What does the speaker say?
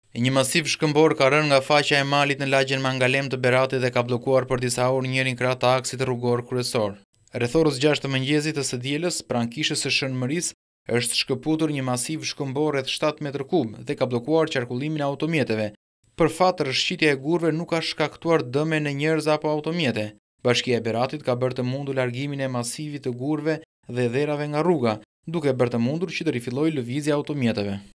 Një masiv shkëmbor ka rënë nga faqja e malit në lagjen Mangalem të Beratit dhe ka bllokuar për disa orë njërin krah të aksit rrugor kryesor. Rreth orës 6 të mëngjesit të së dielës, pranë kishës së Shënmërisë, është shkëputur një masiv shkëmbor rreth 7 metër kub dhe ka bllokuar qarkullimin e automjeteve. Për fat, rreshqitja e gurëve nuk ka shkaktuar dëme në njerëz apo automjete. Bashkia e Beratit ka bërë të mundur largimin e masivit të gurëve dhe dherave nga rruga, duke bërë të mundur që të rifillojë lëvizja e automjeteve.